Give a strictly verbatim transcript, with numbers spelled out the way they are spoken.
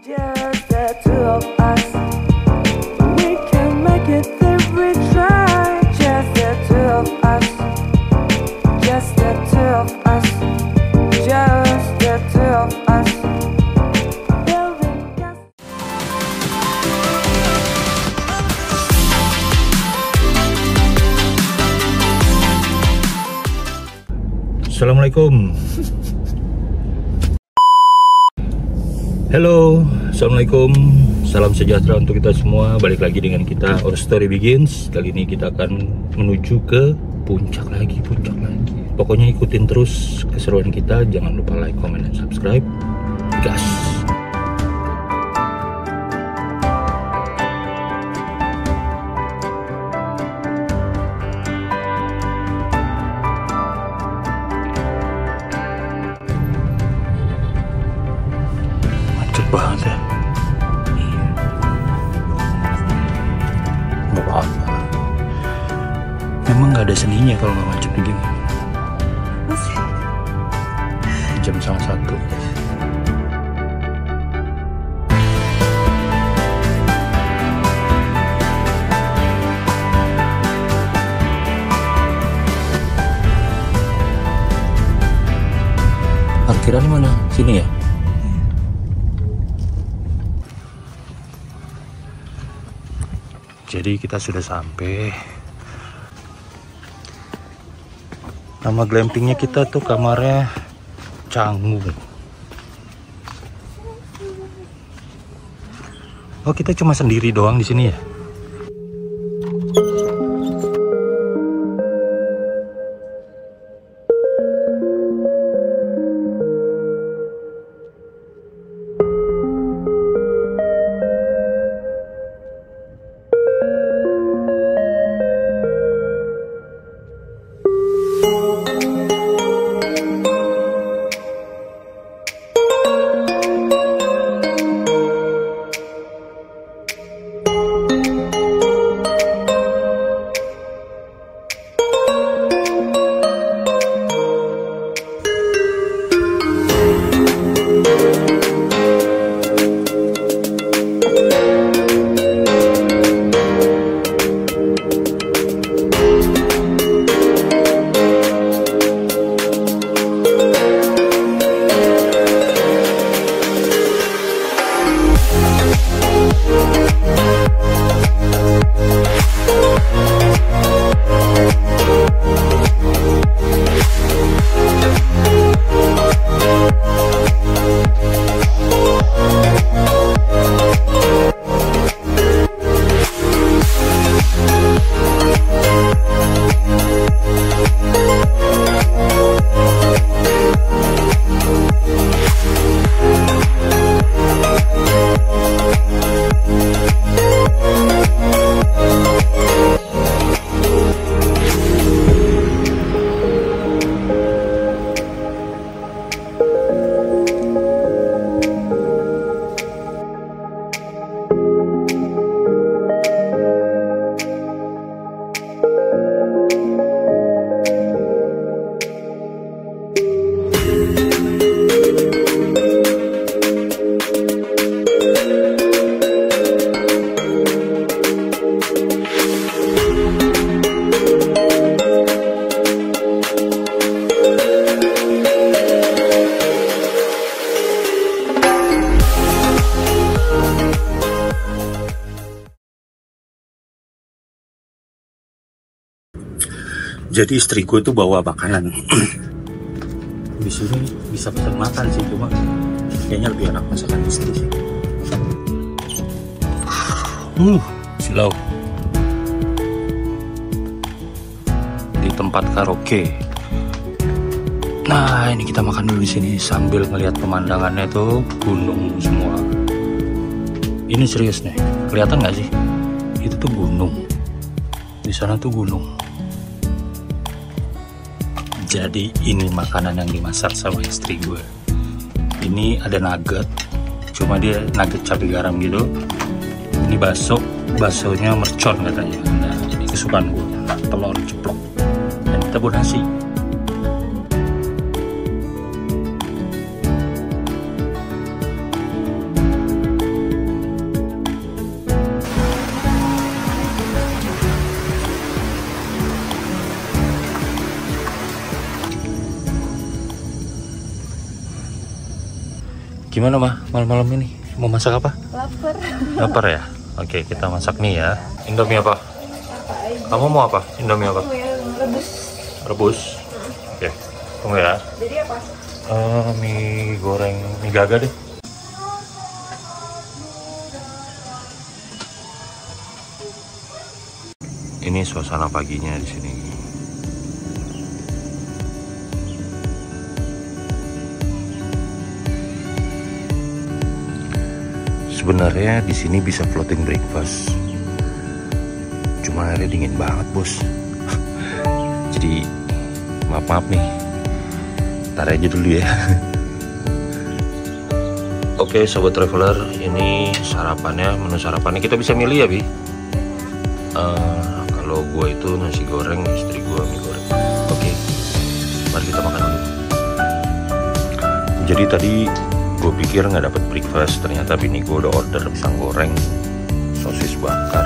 Just the two of us. We can make it if we try. Just the two of us. Just the two of us. Just the two of us. Building gas. Assalamualaikum. Halo, assalamualaikum. Salam sejahtera untuk kita semua. Balik lagi dengan kita Our Story Begins. Kali ini kita akan menuju ke puncak lagi, puncak lagi. Pokoknya ikutin terus keseruan kita. Jangan lupa like, comment, dan subscribe. Gas. Banget ya. Nggak apa-apa. Memang nggak ada seninya kalau nggak macet begini. Jam setengah satu. Parkiran mana? Sini ya? Jadi kita sudah sampai. Nama glampingnya kita tuh kamarnya Canggu. Oh, kita cuma sendiri doang di sini ya? Jadi istri gue tuh bawa makanan. Di sini bisa pesan makan sih, cuma kayaknya lebih enak masakan istri sih. Uh, silau. Di tempat karaoke. Nah, ini kita makan dulu di sini sambil ngelihat pemandangannya tuh gunung semua. Ini serius nih, kelihatan nggak sih? Itu tuh gunung. Di sana tuh gunung. Jadi ini makanan yang dimasak sama istri gue. Ini ada nugget, cuma dia nugget cabai garam gitu. Ini bakso, baksonya mercon katanya. Nah, ini kesukaan gue, telur ceplok. Dan kita buat nasi. Gimana mah malam-malam ini? Mau masak apa? Lapar. Lapar ya? Oke, kita masak mie ya. Indomie apa? Kamu mau apa? Indomie apa? Rebus. Rebus. Oke, tunggu ya. Jadi apa? Uh, mie goreng, mie gaga deh. Ini suasana paginya di sini. Sebenarnya di sini bisa floating breakfast, cuma airnya dingin banget bos. Jadi maaf maaf nih, ntar aja dulu ya. Oke sobat traveler, ini sarapannya, menu sarapannya kita bisa milih ya Bi. Uh, kalau gue itu nasi goreng, istri gue mie goreng. Oke, mari kita makan dulu. Jadi tadi gue pikir nggak dapet breakfast, ternyata bini gue udah order pisang goreng, sosis bakar,